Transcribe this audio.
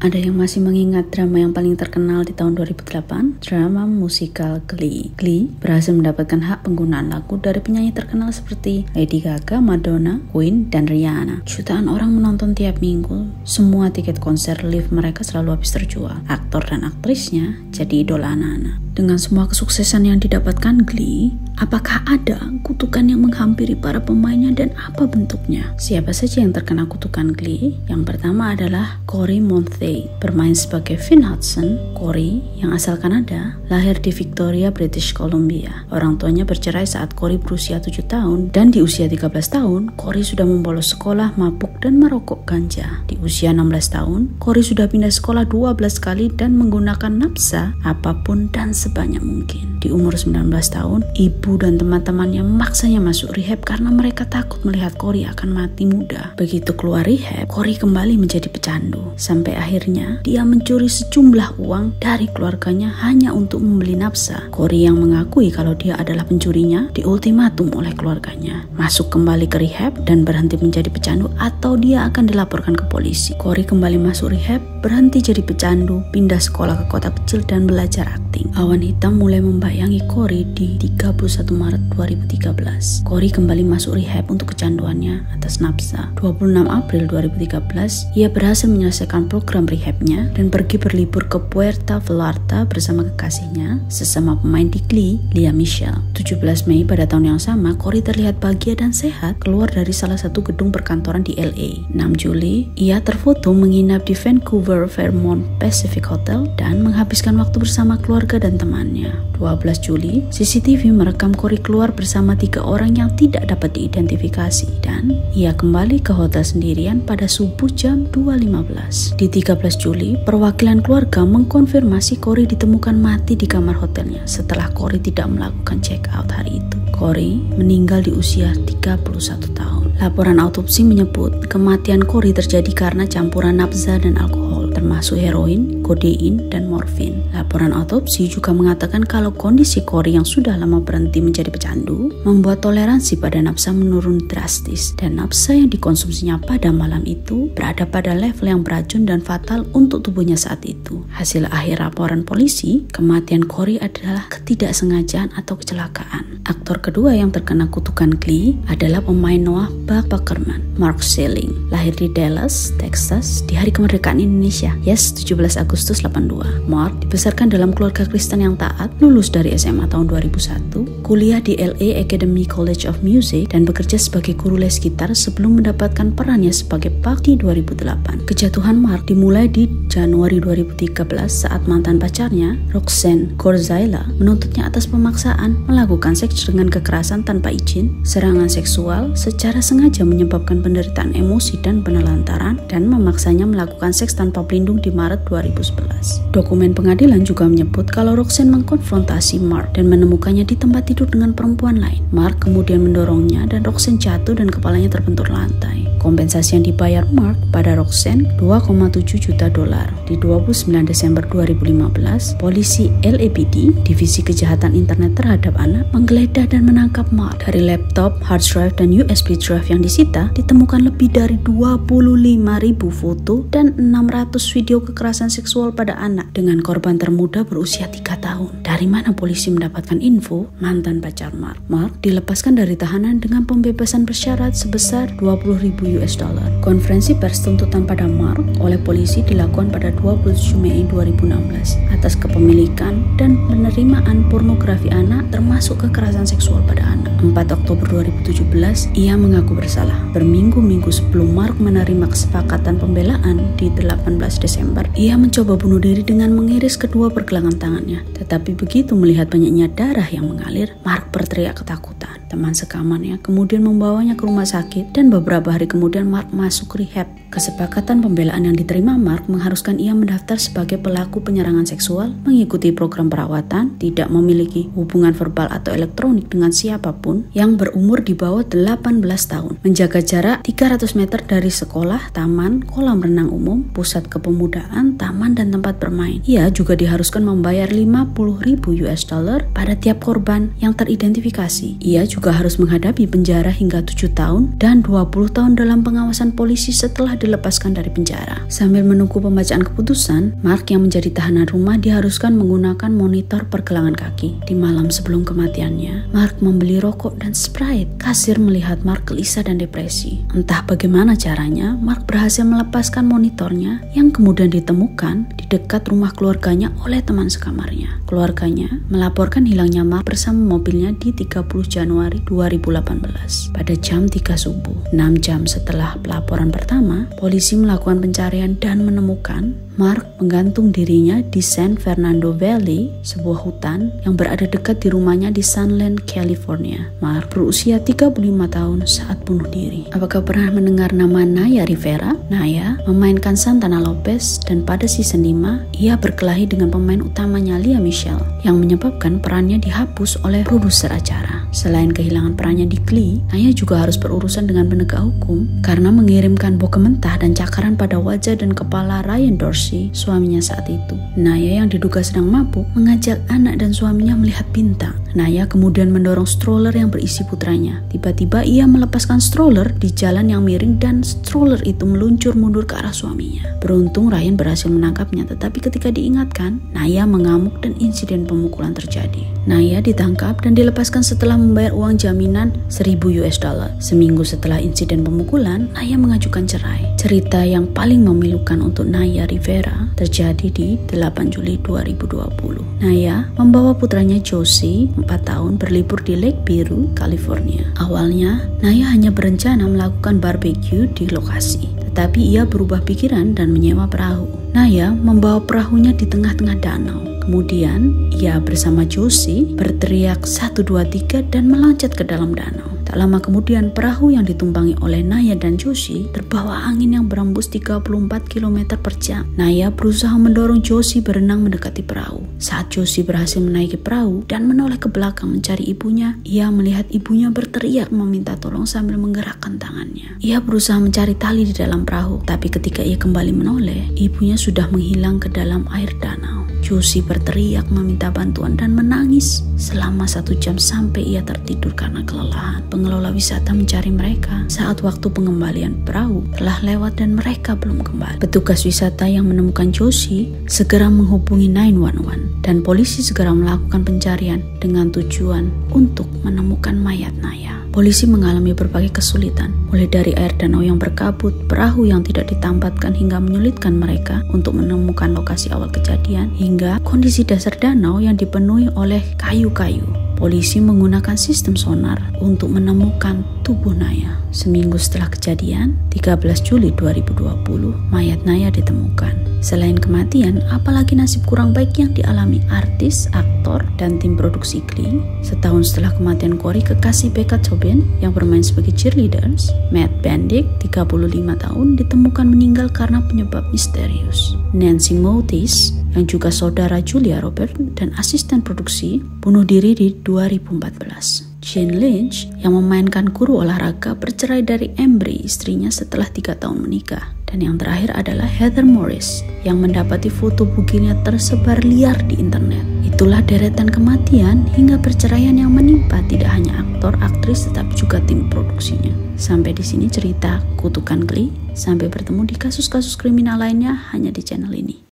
Ada yang masih mengingat drama yang paling terkenal di tahun 2008? Drama musikal Glee. Glee berhasil mendapatkan hak penggunaan lagu dari penyanyi terkenal seperti Lady Gaga, Madonna, Queen, dan Rihanna. Jutaan orang menonton tiap minggu. Semua tiket konser live mereka selalu habis terjual. Aktor dan aktrisnya jadi idola anak-anak. Dengan semua kesuksesan yang didapatkan Glee, apakah ada kutukan yang menghampiri para pemainnya dan apa bentuknya? Siapa saja yang terkena kutukan Glee? Yang pertama adalah Cory Monteith, bermain sebagai Finn Hudson. Cory, yang asal Kanada, lahir di Victoria, British Columbia. Orang tuanya bercerai saat Cory berusia 7 tahun, dan di usia 13 tahun, Cory sudah membolos sekolah, mabuk, dan merokok ganja. Di usia 16 tahun, Cory sudah pindah sekolah 12 kali dan menggunakan nafsa apapun dan sebanyak mungkin. Di umur 19 tahun, ibu dan teman-temannya memaksanya masuk rehab karena mereka takut melihat Cory akan mati muda. Begitu keluar rehab, Cory kembali menjadi pecandu. Sampai akhirnya, dia mencuri sejumlah uang dari keluarganya hanya untuk membeli nafsa. Cory yang mengakui kalau dia adalah pencurinya, diultimatum oleh keluarganya. Masuk kembali ke rehab dan berhenti menjadi pecandu atau dia akan dilaporkan ke polisi. Cory kembali masuk rehab, berhenti jadi pecandu, pindah sekolah ke kota kecil dan belajar akting. Awan hitam mulai membayangi Cory di 31 Maret 2013. Cory kembali masuk rehab untuk kecanduannya atas nafsa. 26 April 2013, ia berhasil menyelesaikan program rehabnya dan pergi berlibur ke Puerto Vallarta bersama kekasihnya, sesama pemain di Glee, Lea Michele. 17 Mei pada tahun yang sama, Cory terlihat bahagia dan sehat keluar dari salah satu gedung perkantoran di LA. 6 Juli, ia terfoto menginap di Vancouver Fairmont Pacific Hotel dan menghabiskan waktu bersama keluarga dan temannya. 12 Juli, CCTV merekam Cory keluar bersama 3 orang yang tidak dapat diidentifikasi dan ia kembali ke hotel sendirian pada subuh jam 2.15. Di 13 Juli, perwakilan keluarga mengkonfirmasi Cory ditemukan mati di kamar hotelnya setelah Cory tidak melakukan check out hari itu. Cory meninggal di usia 31 tahun. Laporan autopsi menyebut kematian Cory terjadi karena campuran nafsa dan alkohol, termasuk heroin, kodein, dan morfin. Laporan autopsi juga mengatakan kalau kondisi Cory yang sudah lama berhenti menjadi pecandu membuat toleransi pada nafsa menurun drastis dan nafsa yang dikonsumsinya pada malam itu berada pada level yang beracun dan fatal untuk tubuhnya saat itu. Hasil akhir laporan polisi, kematian Cory adalah ketidaksengajaan atau kecelakaan. Aktor kedua yang terkena kutukan Glee adalah pemain Noah Backerman, Mark Selling. Lahir di Dallas, Texas di hari kemerdekaan Indonesia, 17 Agustus 82. Mark dibesarkan dalam keluarga Kristen yang taat, lulus dari SMA tahun 2001, kuliah di LA Academy College of Music dan bekerja sebagai guru les gitar sebelum mendapatkan perannya sebagai Buck di 2008. Kejatuhan Mark dimulai di Januari 2013 saat mantan pacarnya, Roxanne Gorzilla, menuntutnya atas pemaksaan melakukan seks dengan kekerasan tanpa izin, serangan seksual secara sengaja menyebabkan penderitaan emosi dan penelantaran, dan memaksanya melakukan seks tanpa pelindung di Maret 2011. Dokumen pengadilan juga menyebut kalau Roxanne mengkonfrontasi Mark dan menemukannya di tempat tidur dengan perempuan lain. Mark kemudian mendorongnya dan Roxanne jatuh dan kepalanya terbentur lantai. Kompensasi yang dibayar Mark pada Roxanne $2,7 juta. Di 29 Desember 2015, polisi LAPD, Divisi Kejahatan Internet Terhadap Anak, menggeledah dan menangkap Mark. Dari laptop, hard drive, dan USB drive yang disita, ditemukan lebih dari 25.000 foto dan 600 video kekerasan seksual pada anak dengan korban termuda berusia 3 tahun. Dari mana polisi mendapatkan info? Mantan pacar Mark. Mark dilepaskan dari tahanan dengan pembebasan bersyarat sebesar $20.000. Konferensi pers tuntutan pada Mark oleh polisi dilakukan pada 27 Mei 2016 atas kepemilikan dan penerimaan pornografi anak termasuk kekerasan seksual pada anak. 4 Oktober 2017, ia mengaku bersalah. Berminggu-minggu sebelum Mark menerima kesepakatan pembelaan di 18 Desember, ia mencoba bunuh diri dengan mengiris kedua pergelangan tangannya. Tetapi begitu melihat banyaknya darah yang mengalir, Mark berteriak ketakutan. Teman sekamarnya kemudian membawanya ke rumah sakit dan beberapa hari kemudian Mark masuk rehab. Kesepakatan pembelaan yang diterima Mark mengharuskan ia mendaftar sebagai pelaku penyerangan seksual, mengikuti program perawatan, tidak memiliki hubungan verbal atau elektronik dengan siapapun yang berumur di bawah 18 tahun, menjaga jarak 300 meter dari sekolah, taman, kolam renang umum, pusat kepemudaan, taman, dan tempat bermain. Ia juga diharuskan membayar $50.000 pada tiap korban yang teridentifikasi. Ia juga harus menghadapi penjara hingga 7 tahun dan 20 tahun dalam pengawasan polisi setelah dilepaskan dari penjara. Sambil menunggu pembacaan keputusan, Mark yang menjadi tahanan rumah diharuskan menggunakan monitor pergelangan kaki. Di malam sebelum kematiannya, Mark membeli rokok dan Sprite. Kasir melihat Mark gelisah dan depresi. Entah bagaimana caranya, Mark berhasil melepaskan monitornya yang kemudian ditemukan di dekat rumah keluarganya oleh teman sekamarnya. Keluarganya melaporkan hilangnya Mark bersama mobilnya di 30 Januari 2018 pada jam 3 subuh. 6 jam setelah pelaporan pertama, polisi melakukan pencarian dan menemukan Mark menggantung dirinya di San Fernando Valley, sebuah hutan yang berada dekat di rumahnya di Sunland, California. Mark berusia 35 tahun saat bunuh diri. Apakah pernah mendengar nama Naya Rivera? Naya memainkan Santana Lopez dan pada season 5 ia berkelahi dengan pemain utamanya Lea Michele yang menyebabkan perannya dihapus oleh produser acara. Selain kehilangan perannya di Glee, Naya juga harus berurusan dengan penegak hukum karena mengirimkan bokeh mentah dan cakaran pada wajah dan kepala Ryan Dorsey, suaminya saat itu. Naya yang diduga sedang mabuk mengajak anak dan suaminya melihat bintang. Naya kemudian mendorong stroller yang berisi putranya. Tiba-tiba ia melepaskan stroller di jalan yang miring dan stroller itu meluncur mundur ke arah suaminya. Beruntung Ryan berhasil menangkapnya, tetapi ketika diingatkan, Naya mengamuk dan insiden pemukulan terjadi. Naya ditangkap dan dilepaskan setelah membayar uang jaminan $1.000. Seminggu setelah insiden pemukulan, Naya mengajukan cerai. Cerita yang paling memilukan untuk Naya Rivera terjadi di 8 Juli 2020. Naya membawa putranya Josie, 4 tahun, berlibur di Lake Biru, California. Awalnya, Naya hanya berencana melakukan barbecue di lokasi, tetapi ia berubah pikiran dan menyewa perahu. Naya membawa perahunya di tengah-tengah danau. Kemudian, ia bersama Josie berteriak 1, 2, 3 dan meloncat ke dalam danau. Tak lama kemudian, perahu yang ditumpangi oleh Naya dan Josie terbawa angin yang berembus 34 km per jam. Naya berusaha mendorong Josie berenang mendekati perahu. Saat Josie berhasil menaiki perahu dan menoleh ke belakang mencari ibunya, ia melihat ibunya berteriak meminta tolong sambil menggerakkan tangannya. Ia berusaha mencari tali di dalam perahu, tapi ketika ia kembali menoleh, ibunya sudah menghilang ke dalam air danau. Josie berteriak meminta bantuan dan menangis selama 1 jam sampai ia tertidur karena kelelahan. Pengelola wisata mencari mereka saat waktu pengembalian perahu telah lewat dan mereka belum kembali. Petugas wisata yang menemukan Josie segera menghubungi 911 dan polisi segera melakukan pencarian dengan tujuan untuk menemukan mayat Naya. Polisi mengalami berbagai kesulitan, mulai dari air danau yang berkabut, perahu yang tidak ditampatkan hingga menyulitkan mereka untuk menemukan lokasi awal kejadian, hingga kondisi dasar danau yang dipenuhi oleh kayu-kayu. Polisi menggunakan sistem sonar untuk menemukan tubuh Naya. Seminggu setelah kejadian, 13 Juli 2020, mayat Naya ditemukan. Selain kematian, apalagi nasib kurang baik yang dialami artis, aktor, dan tim produksi Glee. Setahun setelah kematian Corey, kekasih Becca Tobin yang bermain sebagai cheerleaders, Matt Bendick, 35 tahun, ditemukan meninggal karena penyebab misterius. Nancy Motis, yang juga saudara Julia Roberts dan asisten produksi, bunuh diri di 2014. Jane Lynch yang memainkan guru olahraga bercerai dari Embry, istrinya, setelah 3 tahun menikah. Dan yang terakhir adalah Heather Morris yang mendapati foto bugilnya tersebar liar di internet. Itulah deretan kematian hingga perceraian yang menimpa tidak hanya aktor, aktris, tetapi juga tim produksinya. Sampai di sini cerita Kutukan Glee. Sampai bertemu di kasus-kasus kriminal lainnya hanya di channel ini.